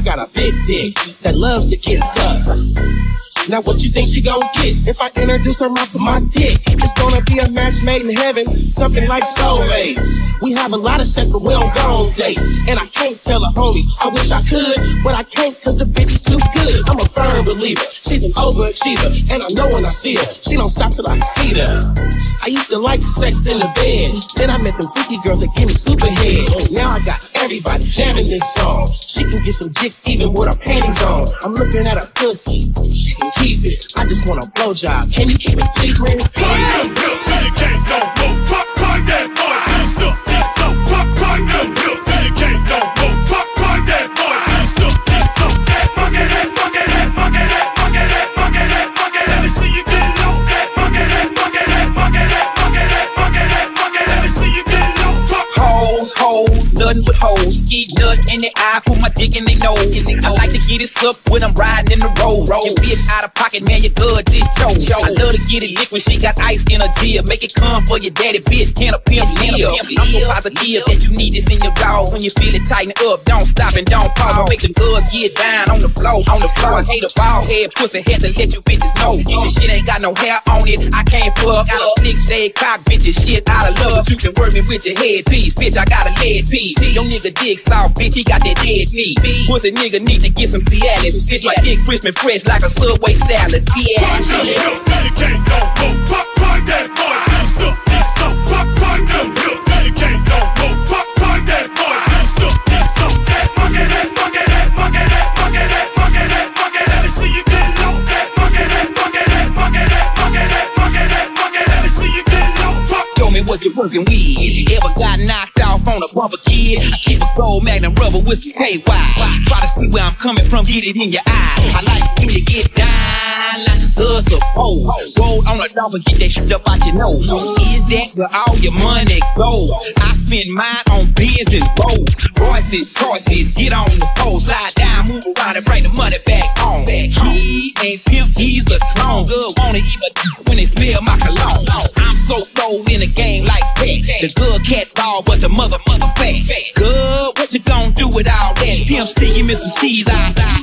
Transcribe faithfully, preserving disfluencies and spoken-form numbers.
got a big dick that loves to get sucked. Now what you think she gon' get if I introduce her out to my dick? It's gonna be a match made in heaven, something like soulmates. We have a lot of sex, but we don't go on dates. And I can't tell the homies, I wish I could, but I can't cause the bitch is too good. I'm a firm believer, she's an overachiever, and I know when I see her, she don't stop till I see her. I used to like sex in the bed, then I met them freaky girls that give me super head. Now I got everybody jamming this song. She can get some dick even with her panties on. I'm looking at her pussy, she can keep it. I just want a blowjob. Can you keep it secret? Nothing but hoes, ski nut in the eye, put my dick in their nose. I like to get it slipped when I'm riding in the road. Your bitch out of pocket, man, your good dick show. I love to get it lick when she got ice in her Gia. Make it come for your daddy, bitch, can a pimp live? I'm so positive that you need this in your dog. When you feel it tighten up, don't stop and don't pause. Make the good get down on the floor, on the floor. I hate a bald head pussy, had to let you bitches know. This shit ain't got no hair on it, I can't fuck. Got a slick shade cock, bitches, shit out of love. You can work me with your headpiece, bitch, I got a lead piece. Your nigga dick soft, bitch, he got that dead meat. Pussy nigga need to get some Cialis. Sit my dick crisp and fresh like a Subway salad. Yeah. What you working with? If you ever got knocked off on a bumper, kid, I keep a gold magnum rubber with some K Y. Try to see where I'm coming from, get it in your eye. I like when you get down like a hustle pole. Roll on a double, get that shit up out your nose. Is that where all your money goes? I spend mine on beers and rolls. Royces, choices, get on the pole. Slide down, move around and bring the money back home. He ain't pimp, he's a clone. Good, wanna even when they smell my cologne. I'm so cold in the game like that. The good cat ball, but the mother, mother fat. Good, what you gon' do with all that? Pimp C, give me some cheese, I, I